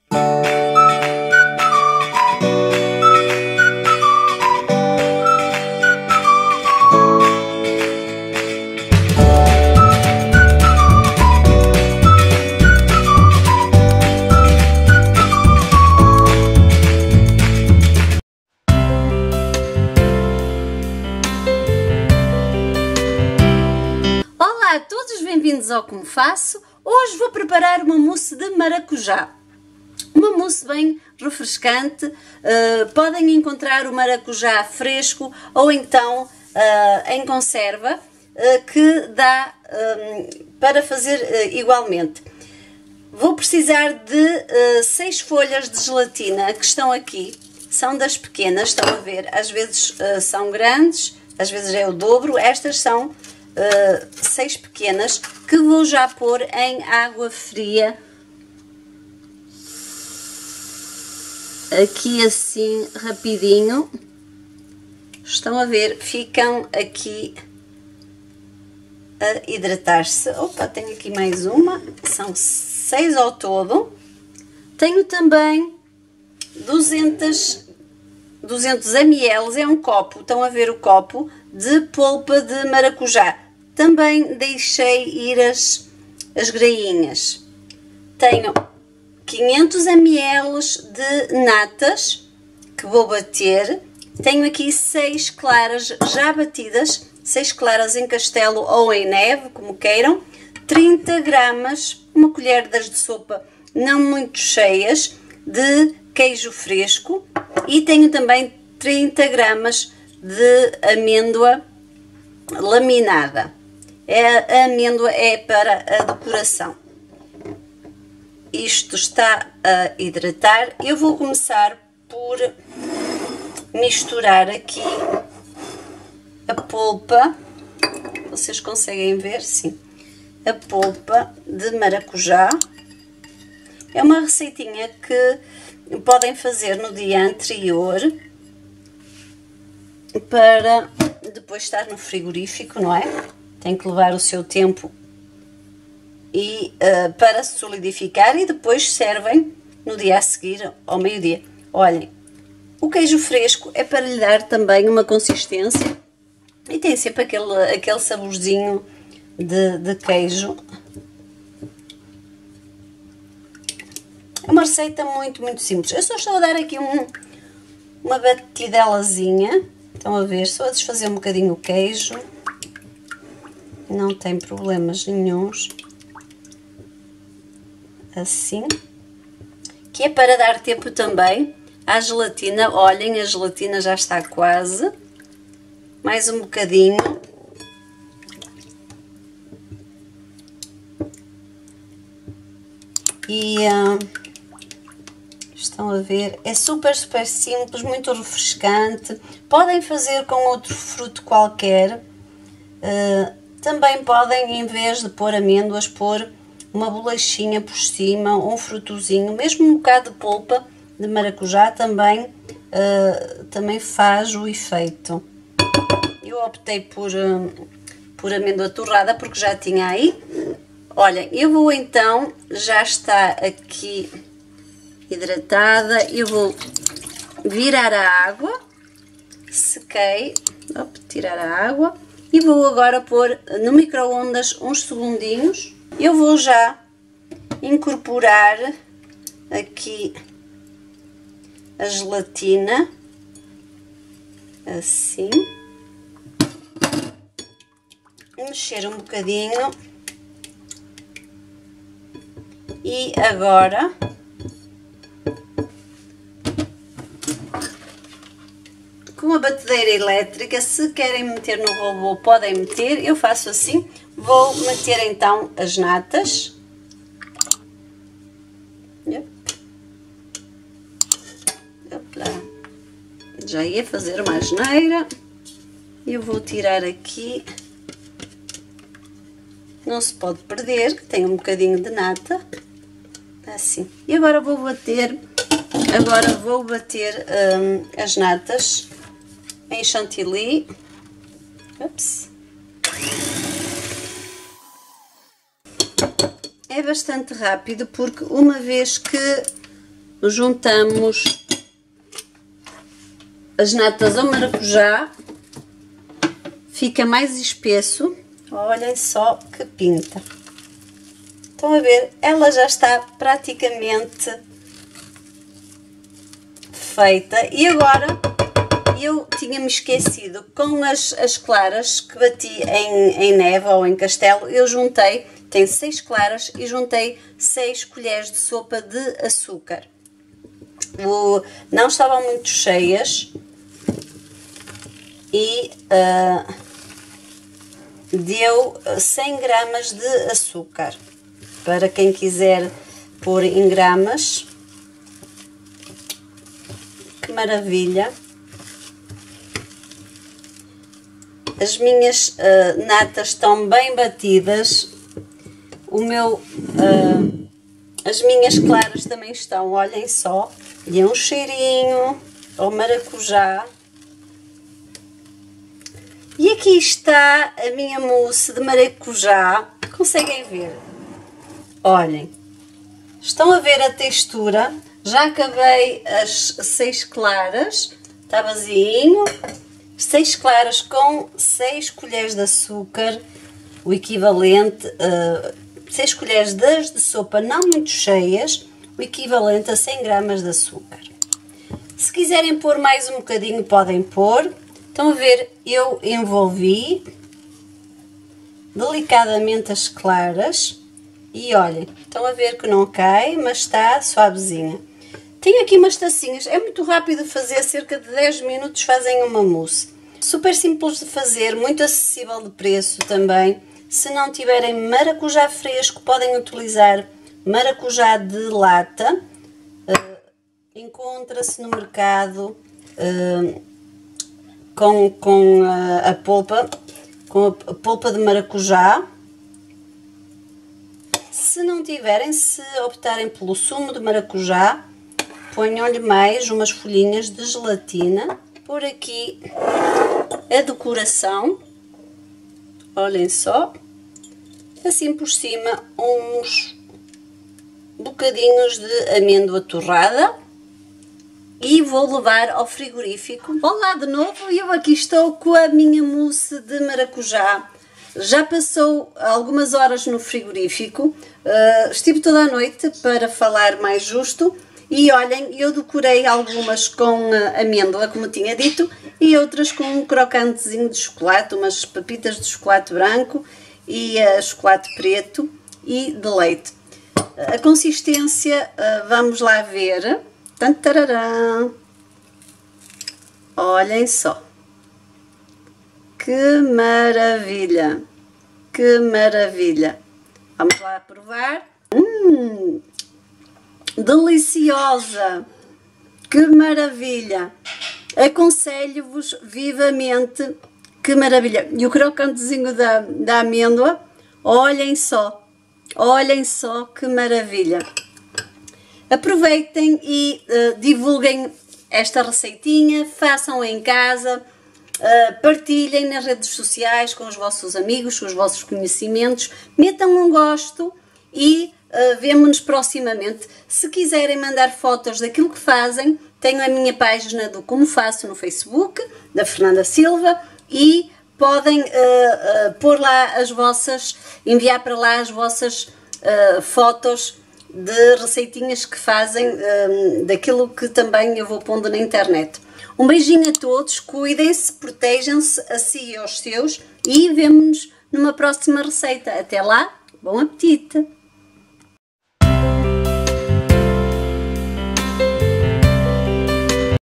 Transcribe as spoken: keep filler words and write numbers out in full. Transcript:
Bem-vindos ao Como Faço. Hoje vou preparar uma mousse de maracujá. Uma mousse bem refrescante. Uh, podem encontrar o maracujá fresco ou então uh, em conserva, uh, que dá um, para fazer uh, igualmente. Vou precisar de uh, seis folhas de gelatina que estão aqui. São das pequenas, estão a ver. Às vezes uh, são grandes, às vezes é o dobro. Estas são Uh, seis pequenas que vou já pôr em água fria, aqui assim rapidinho. Estão a ver, ficam aqui a hidratar-se. Opa, tenho aqui mais uma, são seis ao todo. Tenho também duzentos mililitros, é um copo, estão a ver o copo de polpa de maracujá. Também deixei ir as, as grainhas. Tenho quinhentos mililitros de natas que vou bater. Tenho aqui seis claras já batidas, seis claras em castelo ou em neve, como queiram. trinta gramas, uma colher das de sopa não muito cheias, de queijo fresco. E tenho também trinta gramas de amêndoa laminada. A amêndoa é para a decoração. Isto está a hidratar. Eu vou começar por misturar aqui a polpa. Vocês conseguem ver? Sim. A polpa de maracujá. É uma receitinha que podem fazer no dia anterior para depois estar no frigorífico, não é? Tem que levar o seu tempo e, uh, para se solidificar, e depois servem no dia a seguir, ao meio-dia. Olhem, o queijo fresco é para lhe dar também uma consistência e tem sempre aquele, aquele saborzinho de, de queijo. É uma receita muito, muito simples. Eu só estou a dar aqui um, uma batidelazinha. Estão a ver? Só a desfazer um bocadinho o queijo. Não tem problemas nenhuns. Assim. Que é para dar tempo também à gelatina. Olhem, a gelatina já está quase. Mais um bocadinho. E uh, estão a ver, é super, super simples, muito refrescante. Podem fazer com outro fruto qualquer. Uh, Também podem, em vez de pôr amêndoas, pôr uma bolachinha por cima, um frutozinho, mesmo um bocado de polpa de maracujá também, uh, também faz o efeito. Eu optei por, uh, por amêndoa torrada porque já tinha aí. Olhem, eu vou então, já está aqui hidratada, eu vou virar a água, sequei, op, tirar a água. E vou agora pôr no micro-ondas uns segundinhos. Eu vou já incorporar aqui a gelatina, assim. Mexer um bocadinho. E agora com a batedeira elétrica, se querem meter no robô, podem meter. Eu faço assim. Vou meter então as natas. Já ia fazer uma asneira. Eu vou tirar aqui. Não se pode perder, que tem um bocadinho de nata. Assim. E agora vou bater. Agora vou bater hum, as natas em chantilly. Ups. É bastante rápido porque uma vez que juntamos as natas ao maracujá, fica mais espesso. Olhem só que pinta. Estão a ver? Ela já está praticamente feita. E agora, eu tinha-me esquecido, com as, as claras que bati em, em neve ou em castelo, eu juntei, tem seis claras e juntei seis colheres de sopa de açúcar. O, não estavam muito cheias e uh, deu cem gramas de açúcar. Para quem quiser pôr em gramas. Que maravilha! As minhas uh, natas estão bem batidas. O meu, uh, as minhas claras também estão, olhem só. E é um cheirinho ao maracujá. E aqui está a minha mousse de maracujá. Conseguem ver? Olhem. Estão a ver a textura? Já acabei as seis claras. Está vazio. seis claras com seis colheres de açúcar. O equivalente... Uh, seis colheres das de sopa não muito cheias. O equivalente a cem gramas de açúcar. Se quiserem pôr mais um bocadinho, podem pôr. Estão a ver, eu envolvi delicadamente as claras e olhem, estão a ver que não cai, mas está suavezinha. Tenho aqui umas tacinhas, é muito rápido de fazer, cerca de dez minutos fazem uma mousse. Super simples de fazer, muito acessível de preço também. Se não tiverem maracujá fresco, podem utilizar maracujá de lata. Uh, encontra-se no mercado... Uh, com, com a, a polpa, com a polpa de maracujá. Se não tiverem, se optarem pelo sumo de maracujá, ponham-lhe mais umas folhinhas de gelatina. Por aqui a decoração, olhem só, assim por cima uns bocadinhos de amêndoa torrada. E vou levar ao frigorífico. Olá de novo, eu aqui estou com a minha mousse de maracujá. Já passou algumas horas no frigorífico, uh, estive toda a noite para falar mais justo. E olhem, eu decorei algumas com uh, amêndoa, como tinha dito, e outras com um crocantezinho de chocolate, umas papitas de chocolate branco e uh, chocolate preto e de leite. Uh, a consistência, uh, vamos lá ver... Tantararã. Olhem só, que maravilha, que maravilha. Vamos lá provar. Hum, deliciosa, que maravilha. Aconselho-vos vivamente, que maravilha. E o crocantezinho da, da amêndoa, olhem só, olhem só que maravilha. Aproveitem e uh, divulguem esta receitinha, façam em casa, uh, partilhem nas redes sociais com os vossos amigos, com os vossos conhecimentos, metam um gosto e uh, vemo-nos proximamente. Se quiserem mandar fotos daquilo que fazem, tenho a minha página do Como Faço no Facebook, da Fernanda Silva, e podem uh, uh, pôr lá as vossas, enviar para lá as vossas uh, fotos de receitinhas que fazem, um, daquilo que também eu vou pondo na internet. Um beijinho a todos, cuidem-se, protejam-se a si e aos seus e vemo-nos numa próxima receita. Até lá, bom apetite!